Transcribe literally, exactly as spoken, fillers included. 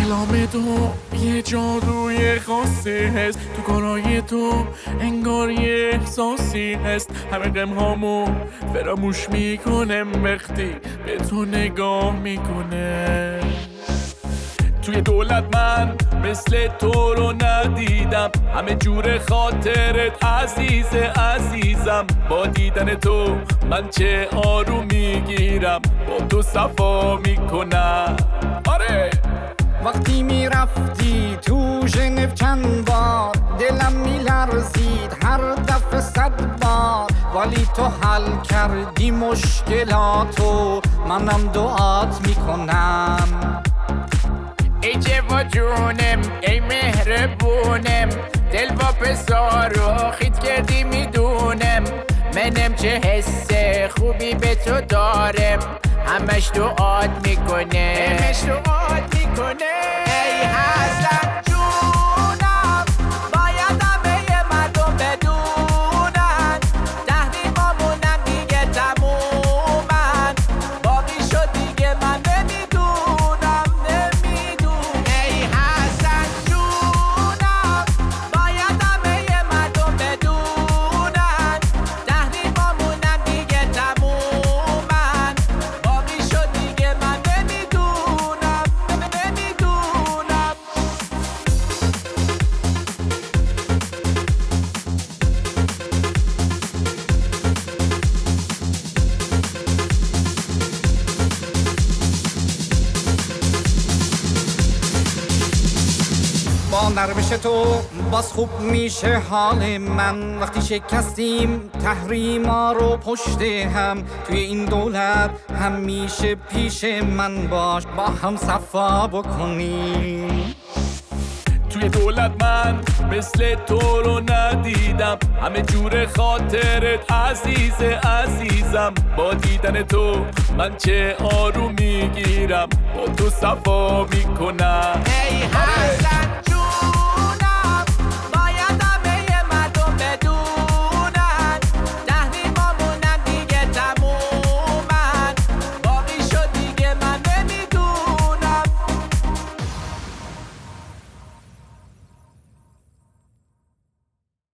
کلام تو یه جادوی خاصی هست، تو کارای تو انگار یه احساسی هست. همه غمهامو فراموش میکنم وقتی به تو نگاه میکنه. توی دولت من مثل تو رو ندیدم، همه جور خاطرت عزیز عزیزم. با دیدن تو من چه آروم میگیرم، با تو صفا میکنم. آره وقتی میرفتی تو ژنو چند بار دلم میلرزید هر دفعه صد بار، ولی تو حل کردی مشکلاتو، منم دعات میکنم. ای جوا جونم ای مهربونم، دل با پسار و خیت کردی میدونم. منم چه حس خوبی به تو دارم، همش دعات میکنه همش دعات میکنه. ای حسن جونم باید همه مردم بدونن، تحریمامونم دیگه تمومن، باقی شد دیگه من نمیدونم نمیدونم. ای حسن جونم باید همه مردم بدونن، تحریمامونم دیگه تمومن، باقی شد دیگه من نمیدونم نمیدونم. با نرمش تو باز خوب میشه حال من، وقتی شکستیم تحریما رو پشت هم. توی این دولت همیشه پیش من باش، با هم صفا بکنیم. توی دولت من مثل تو رو ندیدم، همه جور خاطرت عزیز عزیزم. با دیدن تو من چه آروم میگیرم، با تو صفا میکنم. ای حسن